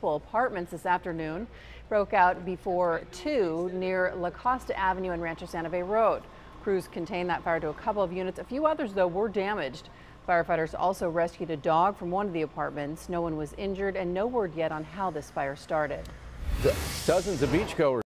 multiple apartments this afternoon. Broke out before 2 near La Costa Avenue and Rancho Santa Fe Road. Crews contained that fire to a couple of units. A few others, though, were damaged. Firefighters also rescued a dog from one of the apartments. No one was injured and no word yet on how this fire started. Dozens of beachgoers